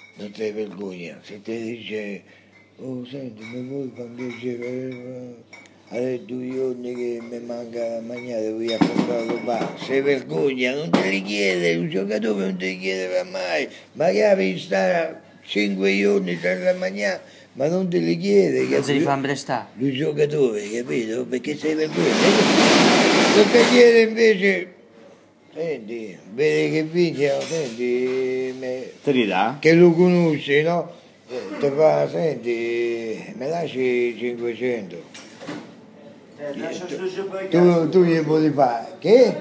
non ti vergogna, se ti dice, oh senti, mi vuoi fare un piacere, alle 2 giorni che mi manca da mangiare, voglio comprare lo pane, se vergogna, non te li chiede, un giocatore non te li chiederà mai, magari stare 5 giorni senza mangiare, ma non te li chiede, Non se li capito? fa prestare. Lui giocatore, capito? Perché sei vergogna. Non ti chiede invece, senti, vedi che vince, senti, Te li dà? che lo conosci, no? Ti fa, senti, mi lasci 500. Tu gli puoi fare, che?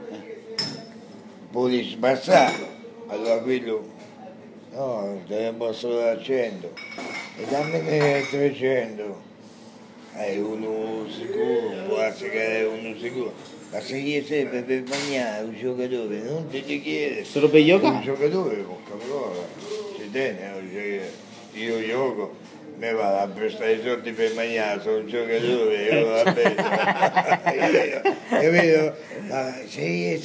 Puoi spazzare, allora quello, no, te ne posso dare 100, e dammene 300. È uno sicuro, può essere che è uno sicuro, ma se gli serve per mangiare un giocatore non te li chiede. Solo per Un giocare? giocatore, porca parola, si tiene, io gioco, mi vado a prestare i soldi per mangiare, sono un giocatore, io la preso. Capito? Ma se gli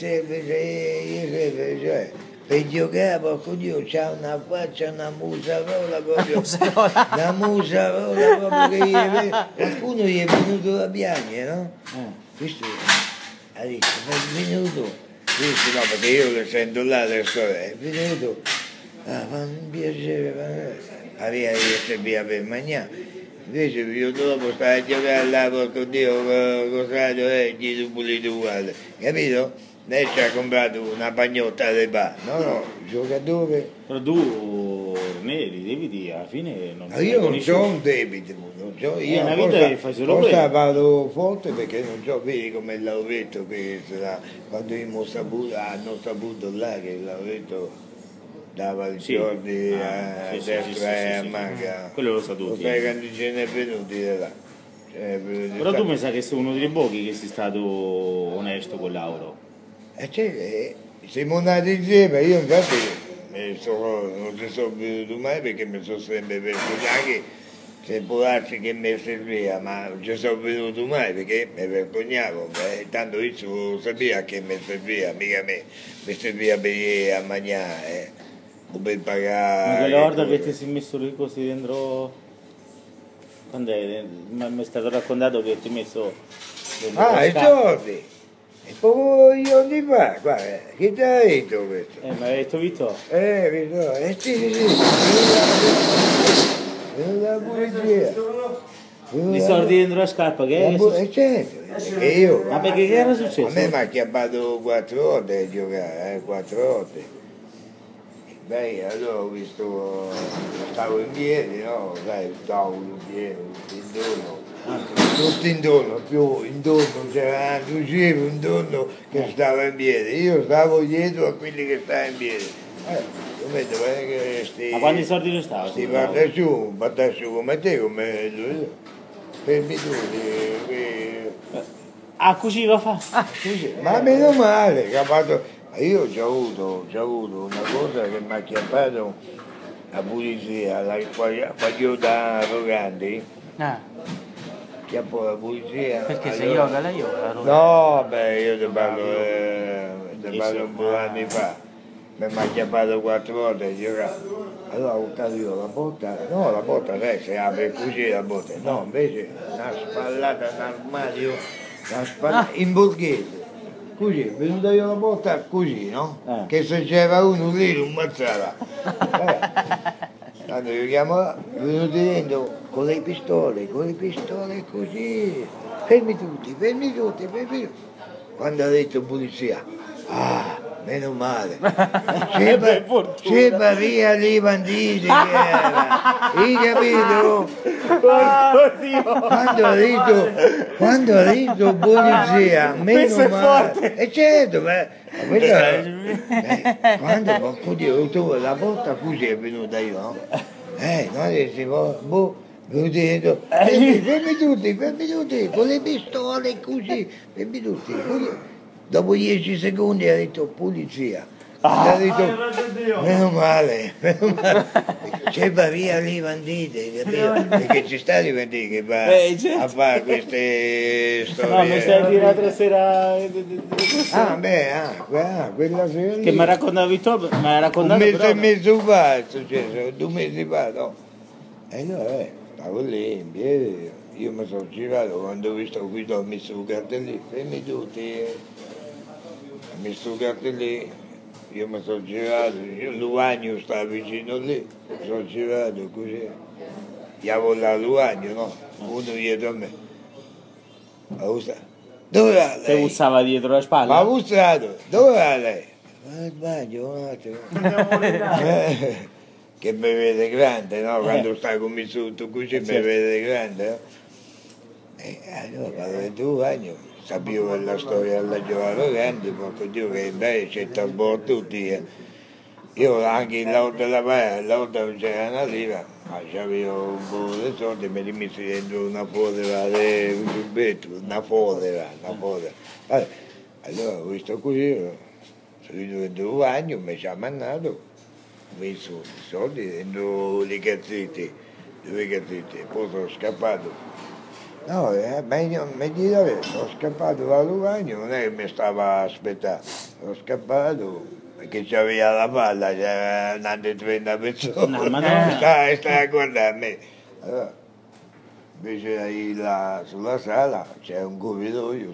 serve, cioè, per giocare, porco Dio, c'ha una faccia, una musarola proprio, una musarola proprio che qualcuno gli è venuto da piangere, no? Questo ha detto, ma è venuto, questo no, perché io le sento là le storie, è venuto, fa un piacere, aveva detto via per mangiare. Invece io dopo stavo a giocare là, porco Dio, cosato, gli pulito uguale, capito? Lei ci ha comprato una pagnotta di pane, no, giocatore. Però tu neri, debiti alla fine non Ma sei io non riconosciuto. ho un debito, non c'ho, io una vita che fai solo forse quello. vado forte perché non c'ho, vedi come il lavoretto che quando hanno saputo là che il lavoretto dava i Sì. soldi Ah, a sì, destra sì, sì, e a sì, sì. manca. Quello lo sa Lo tutti. sai quando ce ne è venuti da là. Però tu mi sa che sei uno dei pochi che sei stato onesto con Lauro. Siamo andati insieme, io infatti non ci sono venuto mai perché mi sono sempre vergognato che se può darsi che mi serviva, ma non ci sono venuto mai perché mi vergognavo, tanto io sapeva che mi serviva, mica mi serviva per ir a mangiare, o per Ma pagare. quella volta che ti sei messo le cose dentro. Quando è? Mi è stato raccontato che ti hai messo dentro la I scatola. soldi! E poi io di fa, guarda, chi ti ha detto questo? Mi hai detto Vittorio? Sì, venuta la polizia. I soldi dentro la scarpa, che è? Certo, perché io, Ma perché che era a me successo? mi ha chiamato 4 volte a giocare, 4 volte. Beh, allora ho visto, stavo in piedi, no? Sai, stavo in piedi, tutto intorno, più intorno c'era un giro intorno che stava in piedi, io stavo dietro a quelli che stavano in piedi. Come dov'è che Ma quanti soldi ne stava? sti battaccio come te, come lui, fermi tutti, Ah, così lo fa? ma meno male che ha fatto. Ma io ho già avuto una cosa che mi ha chiamato la polizia, quando io da arroganti, chiappo la polizia. Perché se allora- yoga la yoga? No, beh, io ti parlo un po' di anni fa, mi ha chiappato 4 volte a giocare. Allora ho buttato io la botta, no, la botta sai, si apre così la botta, no, invece una spallata in armadio, una spallata in borghese. Così, è venuta io la botta così, no? Che se c'era uno lì lo ammazzava. Quando io chiamo là, venuti dentro con le pistole così. Fermi tutti, fermi tutti, fermi tutti. Quando ha detto polizia, meno male. Sembra via lì i banditi che era. Hai capito? Quando ha detto polizia, meno male. E certo, ma quando, porco Dio, la volta così è venuta io, no? Noi dicevamo, venuti dentro, fermi tutti, con le pistole così, fermi tutti. Dopo 10 secondi ha detto polizia. Ha detto, meno male. C'è via lì bandite, capito? Perché ci sta di banditi che va certo. a fare queste storie. No, mi stai a dire l'altra sera Quella sera lì. che mi raccontava Vittorio, mi ha Un raccontato mese però e mezzo fa è successo, 2 mesi fa, no? E no, stavo lì in piedi, io mi sono girato quando ho visto Guido, ho messo un cartellino, fermi tutti, ho messo un cartellino, io mi sono girato, Luagno stava vicino lì, mi sono girato così, chiavo la Luagno, no? Uno dietro a me, dove va se lei? bussava dietro la spalla. Ma ha bussato, dove va lei? Ma sbaglio un attimo. Che mi vede grande, no? Quando sta con me sotto così mi certo. vede grande, no? E allora parlo di 2 anni, sapevo la storia della giovane grande, porco Dio che beh, c'è trasporto tutti. Io anche in l'auto della paese, l'auto non c'era una lira, ma c'avevo un po' di soldi e me li messi dentro una fodera, un giubbetto, una fodera. Allora ho visto così, sono venuto dentro un bagno, mi ci ha mandato, ho messo i soldi dentro le cazzette, 2 cazzette, poi sono scappato. No, mi dire, sono scappato dal bagno, non è che mi stava a aspettare, sono scappato perché c'aveva la palla, c'era un'altra 30 persone, No, Madonna. stava a guardare me. Allora, invece lì là, sulla sala c'è un corridoio,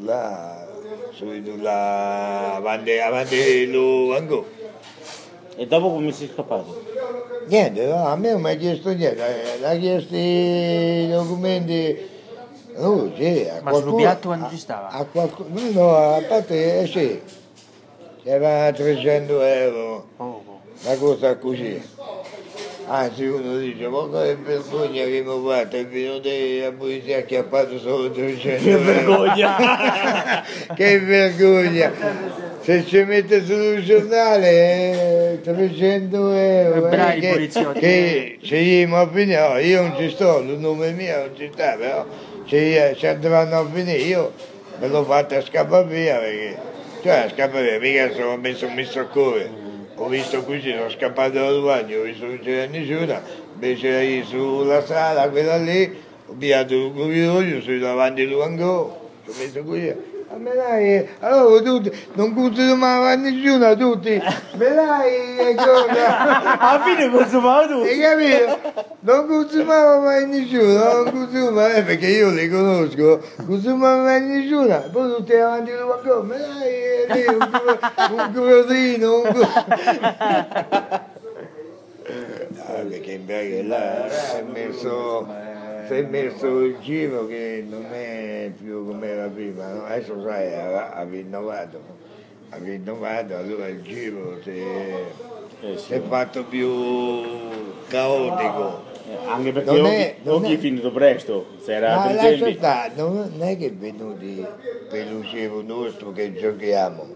sono venuto là avanti lo angolo. E dopo come sei scappato? Niente, no, a me non mi ha chiesto niente, ha chiesto i documenti. Sì, a Ma sul qualcuno- piatto quando ci stava? A qualcuno, no, a parte, sì, c'era 300 euro, Poco. una cosa così. Anzi uno dice, ma che vergogna che mi ho fatto, è venuto la polizia ha acchiappato solo 300 Che euro. vergogna! Che vergogna! Se ci mette sul giornale 300 euro, Bravi i poliziotti. che se io mi finito, io non ci sto, il nome mio non ci sta, però se andranno a finire io me l'ho fatta scappare via perché, cioè scappare via, mica sono messo a correre. Ho visto così, sono scappato dal bagno, ho visto che non c'era nessuno, invece lì sulla sala, quella lì, ho pigliato il corridoio, sono davanti all'angolo, ci ho messo così. A me dai, allora tutti, non consumava nessuno, tutti, me dai, cosa? Alla fine consumava tu. Hai capito? Non consumava mai nessuno, non consuma, perché io li conosco, consumava mai nessuno, poi tutti davanti all'angolo, me dai, lì, un crosino, perché in breve là si è messo il giro che non è più come era prima, no? Adesso sai, ha rinnovato, allora il giro si è fatto più caotico. Anche perché Non Occhi è- non Occhi è- è finito presto, se era Ma altri lascia tempi. stare, non è che è venuti per l'uscito nostro che giochiamo.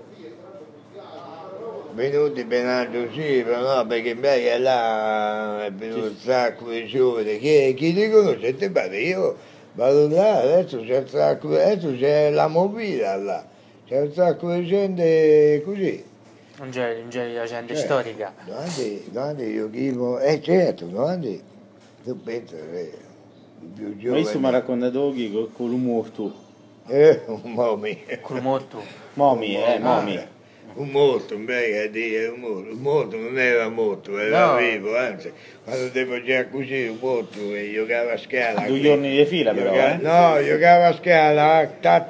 Venuti per un altro giro, no? Perché in breve là è venuto un sacco di giovani, chi li conosce? Te pare, io vado là, adesso c'è un sacco, adesso c'è la movida là, c'è un sacco di gente così. Non c'è la gente Cioè, storica. Davanti io vivo, certo, davanti, tu pensi che i più Ma giovani... io mi ha raccontato Occhi con un morto. Un momi. Col morto. Momi, momi. Un morto, un morto non era morto, era No. vivo, anzi, quando devo già così un morto e giocava a scala. 2 giorni di fila però, No, giocava a scala,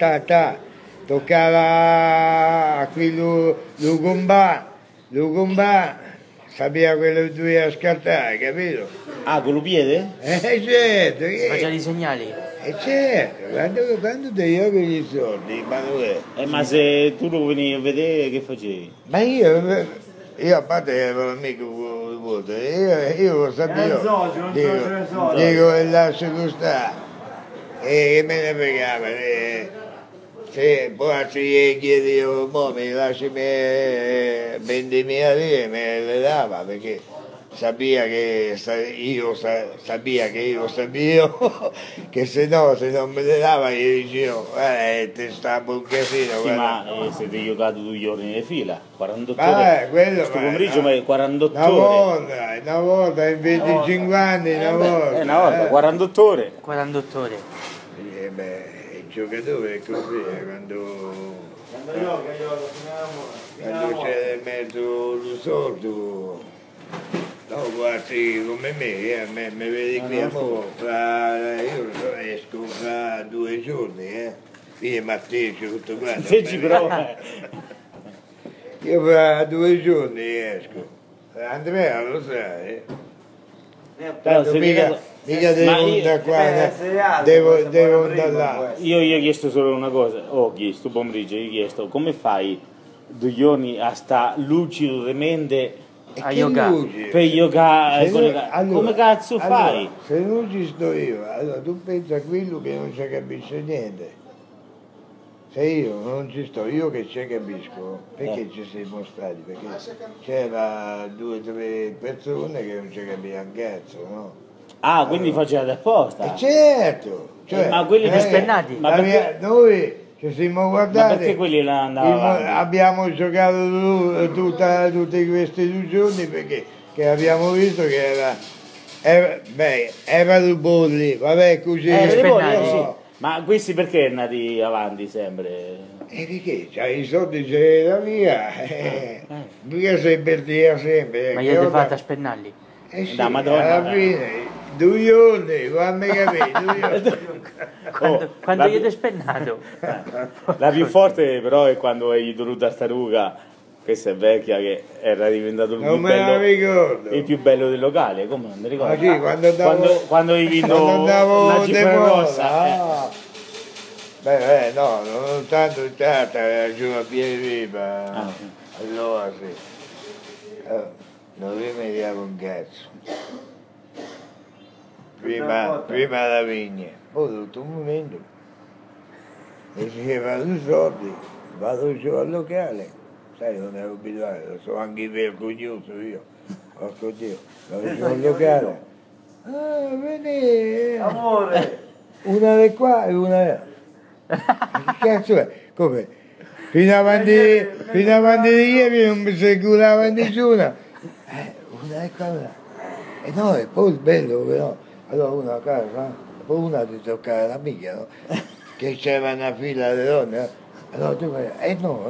toccava a quello, lo gombà, sapeva quello che doveva scattare, capito? Ah, con il piede? Certo, Faceva i segnali. certo, quando ti giochi gli soldi, Emanuele. Ma se tu lo venivi a vedere che facevi? Ma io a parte ero mica vuoto, io lo sapevo, dico e lascialo stare, e me ne fregava, se poi gli chiedevo, mo mi lasci vendimi a lì, me le dava, perché Sabia che sabia che io sapevo che se non me le dava io dicevo ti sta un casino. Sì, ma siete giocato 2 giorni di fila, 48 ore. Quello Questo pomeriggio ma 48 ore. Una volta, in 25 anni, una volta. 48 ore. 48 ore. Il giocatore è così, quando c'è in mezzo lo soldo, no, guardi come me mi vedi qui a mo, io esco fra 2 giorni, io Matteo tutto quanto. Io fra 2 giorni esco. Andrea lo sai. Tanto mica devo andare qua, devo andare là. Io gli ho chiesto solo una cosa, pomeriggio gli ho chiesto come fai 2 giorni a sta lucido demente a yoga. Per yoga, allora, come cazzo fai? Se non ci sto io, allora tu pensa a quello che non ci capisce niente. Se io non ci sto, io che ci capisco, perché ci siamo stati? Perché c'era 2 o 3 persone che non ci capivano un cazzo, no? Ah, quindi facevate apposta? Certo! Cioè, ma quelli per spennati? Noi ci siamo guardati. Ma perché quelli là andavano? Abbiamo giocato tutti questi 2 giorni perché abbiamo visto che era il bolli, vabbè così. Spennati. Ma questi perché è nati avanti sempre? Perché c'hai i soldi c'è la via, mica sei per dire sempre. Ma gli avete fatto a spennarli? Sì, da Madonna. Alla fine, 2 giorni, fammi capire, 2 giorni. Quando gli avete spennato? La più forte però è quando hai dovuto a Staruga, questa è vecchia, che era diventato il più bello del locale, come non mi ricordo? Sì, quando hai vinto la cifra rossa. No, non tanto in tata, giù a piedi viva. Allora sì. Non vi mettiamo un cazzo. Prima la vigna, poi tutto un momento. E diceva, tu soldi, vado giù al locale. Sai, non ero abituato, lo so anche vergognoso io. Porco Dio, vado giù al locale. Vedi, amore. Una di qua e una di là. Che cazzo è? Come? Fino avanti di ieri non mi seguiva nessuna. Una di qua e una. E no, e poi il bello però, allora una a casa, poi una ti toccava la miglia, no? Che c'era una fila di donne, allora tu vai, no.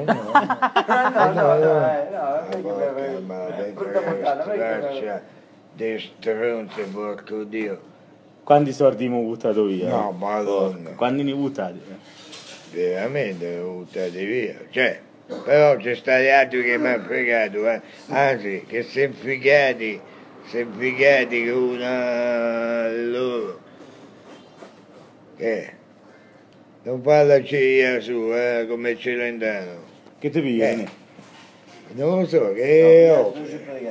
De stronze, porco Dio. Quanti soldi mi ho buttato via? No, madonna. Quanti ne hai buttati? Veramente ho buttati via, cioè, però c'è stati altri che mi hanno fregato, anzi, che si infigati con una loro. Non parlaci su, come Celentano. Che ti pigliano? Non lo so, che